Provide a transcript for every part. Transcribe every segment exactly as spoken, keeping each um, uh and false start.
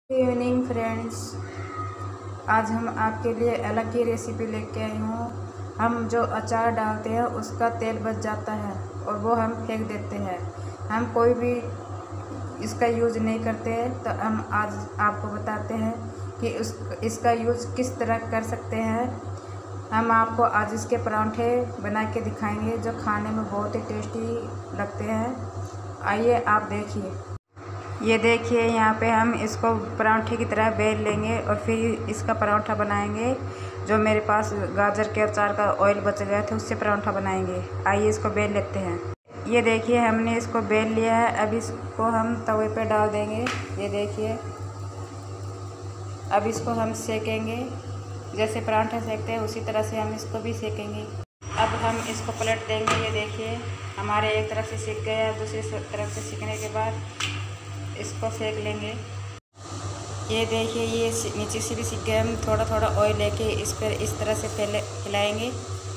Good evening friends. आज हम आपके लिए अलग ही रेसिपी लेके आई हूँ। हम जो अचार डालते हैं उसका तेल बच जाता है और वो हम फेंक देते हैं। हम कोई भी इसका यूज़ नहीं करते हैं, तो हम आज आपको बताते हैं कि उस इसका यूज़ किस तरह कर सकते हैं। हम आपको आज इसके परांठे बना के दिखाएंगे जो खाने में बहुत ही टेस्टी लगते हैं। आइए आप देखिए। ये देखिए, यहाँ पे हम इसको परांठे की तरह बेल लेंगे और फिर इसका परांठा बनाएंगे। जो मेरे पास गाजर के अचार का ऑयल बच गया था उससे परांठा बनाएंगे। आइए इसको बेल लेते हैं। ये देखिए, हमने इसको बेल लिया है। अब इसको हम तवे पे डाल देंगे। ये देखिए, अब इसको हम सेकेंगे। जैसे परांठा सेकते हैं उसी तरह से हम इसको भी सेकेंगे। अब हम इसको पलट देंगे। ये देखिए, हमारे एक तरफ से सिक गया, दूसरी तरफ से सिकने के बाद इसको सेक लेंगे। ये देखिए, ये नीचे से भी सीख गए। हम थोड़ा थोड़ा ऑयल लेके इस पर इस तरह से फैले फैलाएंगे।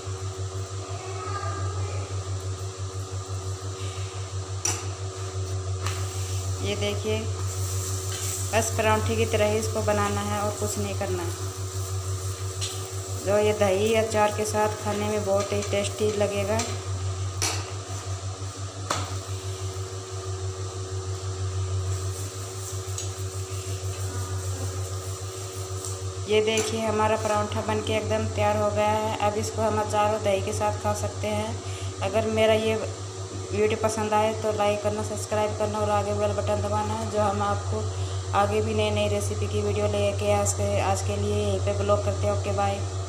ये देखिए, बस परांठे की तरह ही इसको बनाना है और कुछ नहीं करना है। जो ये दही अचार के साथ खाने में बहुत ही टेस्टी लगेगा। ये देखिए, हमारा परांठा बनके एकदम तैयार हो गया है। अब इसको हम अचार और दही के साथ खा सकते हैं। अगर मेरा ये वीडियो पसंद आए तो लाइक करना, सब्सक्राइब करना और आगे बेल बटन दबाना, जो हम आपको आगे भी नई नई रेसिपी की वीडियो लेके आज के आज के लिए यहीं पे ब्लॉग करते हैं। Okay bye.